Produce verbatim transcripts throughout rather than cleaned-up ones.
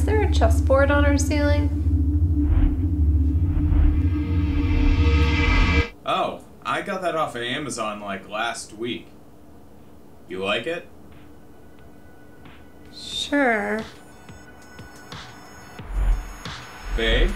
there a chessboard on our ceiling? Oh, I got that off of Amazon like last week. You like it? Sure. Babe?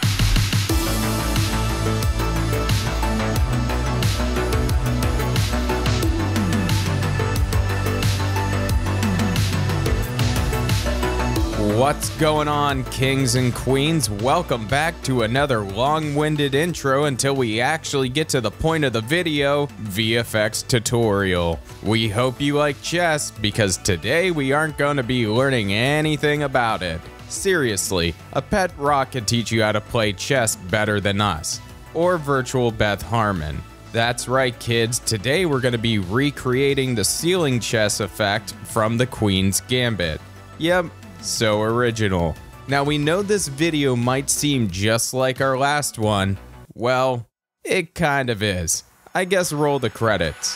What's going on, kings and queens? Welcome back to another long-winded intro until we actually get to the point of the video, V F X tutorial. We hope you like chess because today we aren't going to be learning anything about it. Seriously, a pet rock can teach you how to play chess better than us, or virtual Beth Harmon. That's right, kids, today we're going to be recreating the ceiling chess effect from the Queen's Gambit. Yep. So original. Now we know this video might seem just like our last one. Well, it kind of is. I guess roll the credits.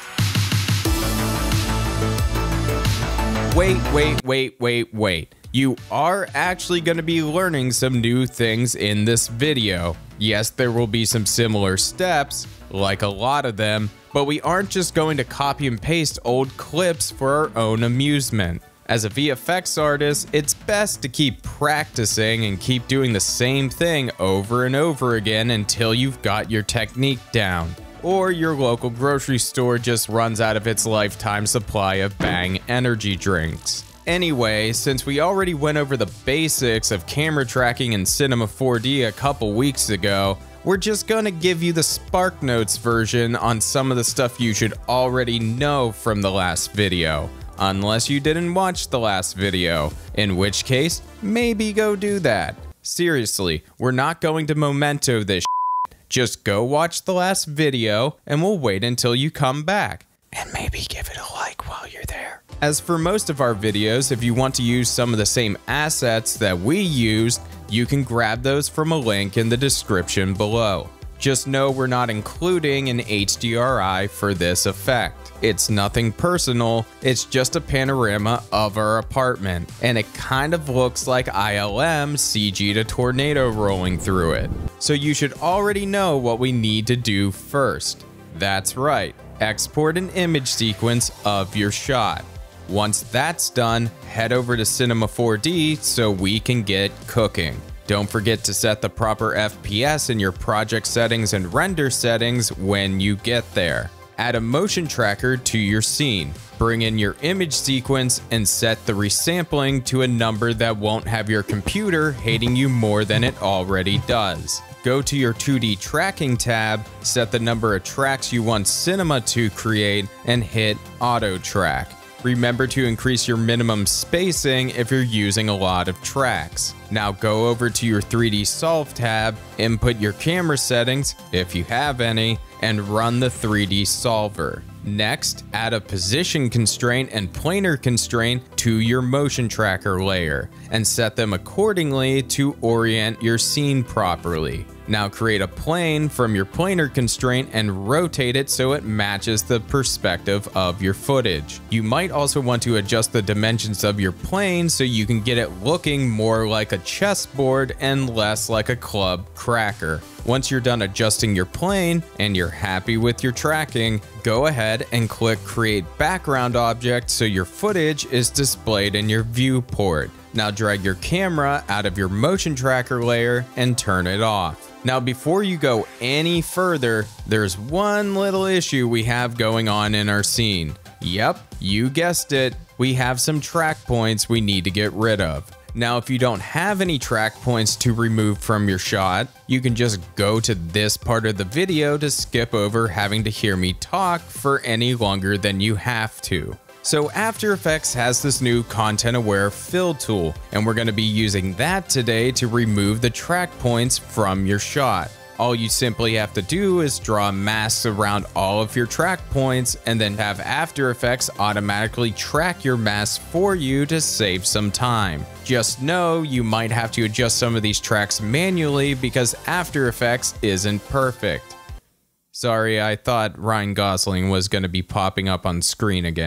Wait, wait, wait, wait, wait. You are actually going to be learning some new things in this video. Yes, there will be some similar steps, like a lot of them, but we aren't just going to copy and paste old clips for our own amusement. As a V F X artist, it's best to keep practicing and keep doing the same thing over and over again until you've got your technique down, or your local grocery store just runs out of its lifetime supply of Bang energy drinks. Anyway, since we already went over the basics of camera tracking in Cinema four D a couple weeks ago, we're just gonna give you the Spark Notes version on some of the stuff you should already know from the last video. Unless you didn't watch the last video, in which case, maybe go do that. Seriously, we're not going to memento this shit. Just go watch the last video and we'll wait until you come back. And maybe give it a like while you're there. As for most of our videos, if you want to use some of the same assets that we used, you can grab those from a link in the description below. Just know we're not including an H D R I for this effect. It's nothing personal, it's just a panorama of our apartment, and it kind of looks like I L M C G'd a tornado rolling through it. So you should already know what we need to do first. That's right, export an image sequence of your shot. Once that's done, head over to Cinema four D so we can get cooking. Don't forget to set the proper F P S in your project settings and render settings when you get there. Add a motion tracker to your scene. Bring in your image sequence and set the resampling to a number that won't have your computer hating you more than it already does. Go to your two D tracking tab, set the number of tracks you want Cinema to create, and hit Auto Track. Remember to increase your minimum spacing if you're using a lot of tracks. Now go over to your three D Solve tab, input your camera settings, if you have any, and run the three D solver. Next, add a position constraint and planar constraint to your motion tracker layer, and set them accordingly to orient your scene properly. Now create a plane from your planar constraint and rotate it so it matches the perspective of your footage. You might also want to adjust the dimensions of your plane so you can get it looking more like a chessboard and less like a club cracker. Once you're done adjusting your plane and you're happy with your tracking, go ahead and click Create Background Object so your footage is displayed in your viewport. Now drag your camera out of your motion tracker layer and turn it off. Now before you go any further, there's one little issue we have going on in our scene. Yep, you guessed it, we have some track points we need to get rid of. Now if you don't have any track points to remove from your shot, you can just go to this part of the video to skip over having to hear me talk for any longer than you have to. So After Effects has this new content-aware fill tool, and we're going to be using that today to remove the track points from your shot. All you simply have to do is draw masks around all of your track points and then have After Effects automatically track your masks for you to save some time. Just know you might have to adjust some of these tracks manually because After Effects isn't perfect. Sorry, I thought Ryan Gosling was going to be popping up on screen again.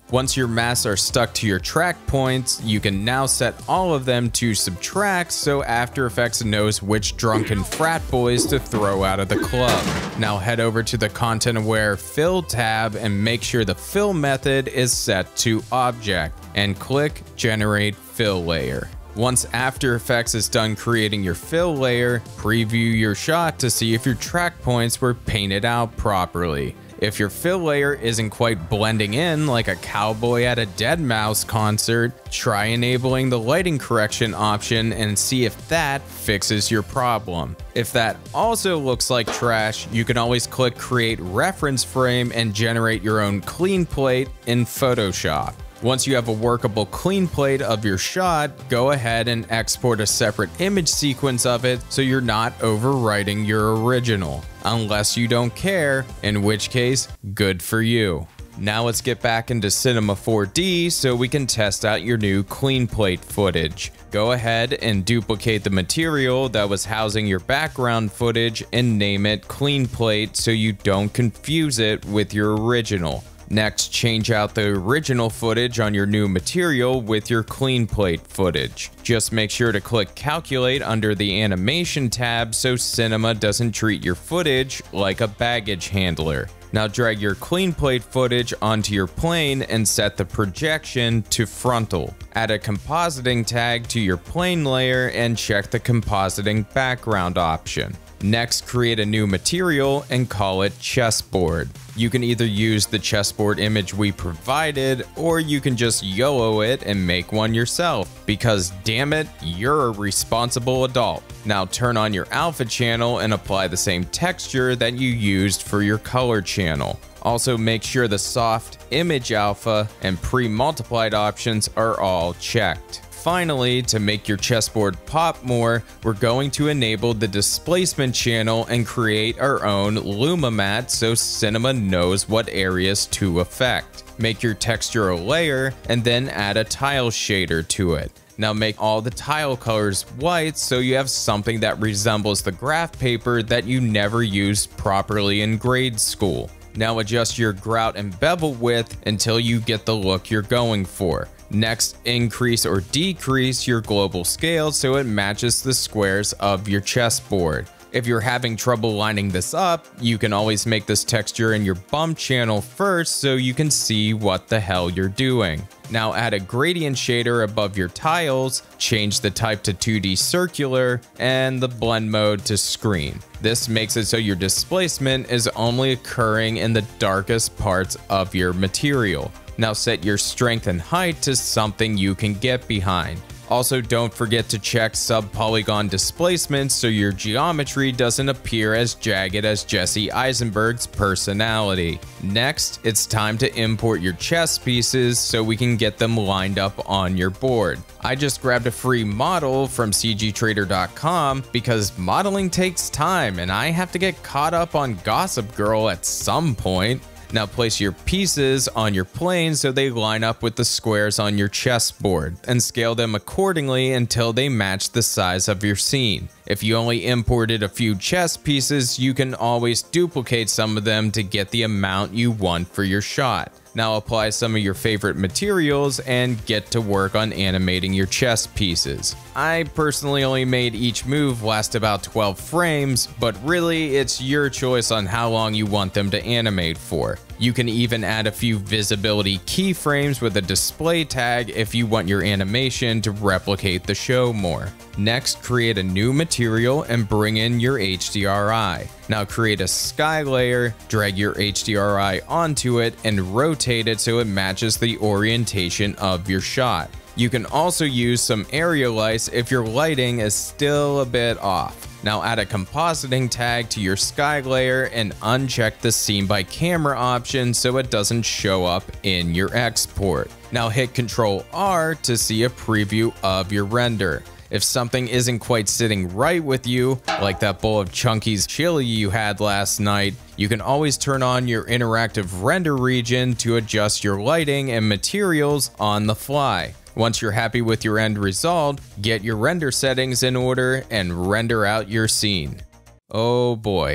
Once your masks are stuck to your track points, you can now set all of them to subtract so After Effects knows which drunken frat boys to throw out of the club. Now head over to the Content Aware Fill tab and make sure the fill method is set to Object, and click Generate Fill Layer. Once After Effects is done creating your fill layer, preview your shot to see if your track points were painted out properly. If your fill layer isn't quite blending in like a cowboy at a deadmau five concert, try enabling the lighting correction option and see if that fixes your problem. If that also looks like trash, you can always click Create Reference Frame and generate your own clean plate in Photoshop. Once you have a workable clean plate of your shot, go ahead and export a separate image sequence of it so you're not overwriting your original. Unless you don't care, in which case, good for you. Now let's get back into Cinema four D so we can test out your new clean plate footage. Go ahead and duplicate the material that was housing your background footage and name it clean plate so you don't confuse it with your original. Next, change out the original footage on your new material with your clean plate footage. Just make sure to click Calculate under the Animation tab so Cinema doesn't treat your footage like a baggage handler. Now drag your clean plate footage onto your plane and set the projection to frontal. Add a compositing tag to your plane layer and check the compositing background option. Next, create a new material and call it chessboard. You can either use the chessboard image we provided, or you can just YOLO it and make one yourself, because damn it, you're a responsible adult. Now turn on your alpha channel and apply the same texture that you used for your color channel. Also make sure the soft, image alpha, and pre-multiplied options are all checked. Finally, to make your chessboard pop more, we're going to enable the displacement channel and create our own Luma mat so Cinema knows what areas to affect. Make your texture a layer and then add a tile shader to it. Now make all the tile colors white so you have something that resembles the graph paper that you never used properly in grade school. Now adjust your grout and bevel width until you get the look you're going for. Next, increase or decrease your global scale so it matches the squares of your chessboard. If you're having trouble lining this up, you can always make this texture in your bump channel first so you can see what the hell you're doing. Now add a gradient shader above your tiles, change the type to two D circular, and the blend mode to screen. This makes it so your displacement is only occurring in the darkest parts of your material. Now set your strength and height to something you can get behind. Also, don't forget to check sub-polygon displacement so your geometry doesn't appear as jagged as Jesse Eisenberg's personality. Next, it's time to import your chess pieces so we can get them lined up on your board. I just grabbed a free model from C G Trader dot com because modeling takes time and I have to get caught up on Gossip Girl at some point. Now place your pieces on your plane so they line up with the squares on your chessboard, and scale them accordingly until they match the size of your scene. If you only imported a few chess pieces, you can always duplicate some of them to get the amount you want for your shot. Now apply some of your favorite materials and get to work on animating your chess pieces. I personally only made each move last about twelve frames, but really it's your choice on how long you want them to animate for. You can even add a few visibility keyframes with a display tag if you want your animation to replicate the show more. Next, create a new material and bring in your H D R I. Now create a sky layer, drag your H D R I onto it, and rotate it so it matches the orientation of your shot. You can also use some area lights if your lighting is still a bit off. Now add a compositing tag to your sky layer and uncheck the scene by camera option so it doesn't show up in your export. Now hit control R to see a preview of your render. If something isn't quite sitting right with you, like that bowl of Chunky's chili you had last night, you can always turn on your interactive render region to adjust your lighting and materials on the fly. Once you're happy with your end result, get your render settings in order and render out your scene. Oh boy.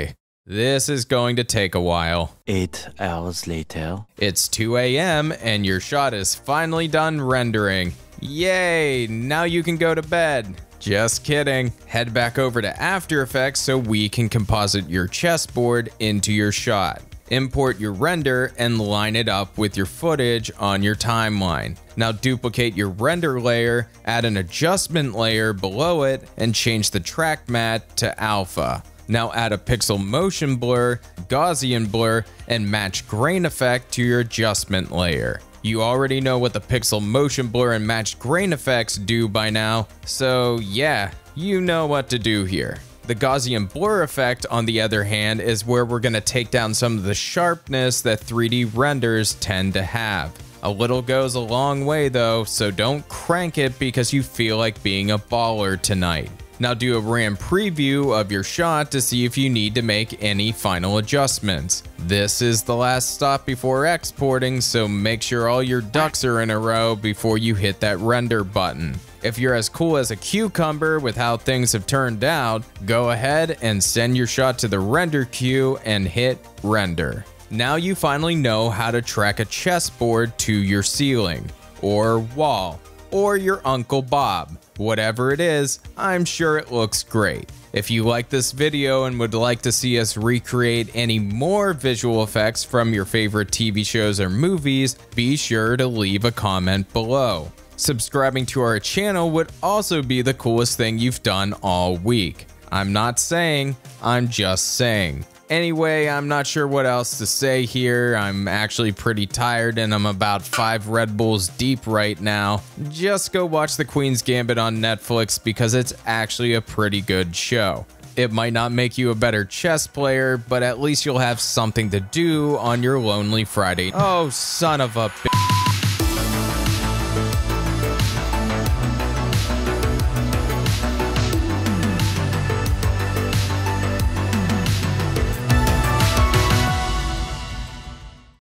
This is going to take a while. Eight hours later. It's two A M and your shot is finally done rendering. Yay, now you can go to bed. Just kidding. Head back over to After Effects so we can composite your chessboard into your shot. Import your render and line it up with your footage on your timeline. Now duplicate your render layer, add an adjustment layer below it, and change the track matte to alpha. Now add a pixel motion blur, Gaussian blur, and match grain effect to your adjustment layer. You already know what the pixel motion blur and matched grain effects do by now, so yeah, you know what to do here. The Gaussian blur effect, on the other hand, is where we're going to take down some of the sharpness that three D renders tend to have. A little goes a long way though, so don't crank it because you feel like being a baller tonight. Now do a RAM preview of your shot to see if you need to make any final adjustments. This is the last stop before exporting, so make sure all your ducks are in a row before you hit that render button. If you're as cool as a cucumber with how things have turned out, go ahead and send your shot to the render queue and hit render. Now you finally know how to track a chessboard to your ceiling, or wall, or your Uncle Bob. Whatever it is, I'm sure it looks great. If you like this video and would like to see us recreate any more visual effects from your favorite T V shows or movies, be sure to leave a comment below. Subscribing to our channel would also be the coolest thing you've done all week. I'm not saying, I'm just saying. Anyway, I'm not sure what else to say here. I'm actually pretty tired and I'm about five Red Bulls deep right now. Just go watch The Queen's Gambit on Netflix because it's actually a pretty good show. It might not make you a better chess player, but at least you'll have something to do on your lonely Friday. Oh, son of a bitch.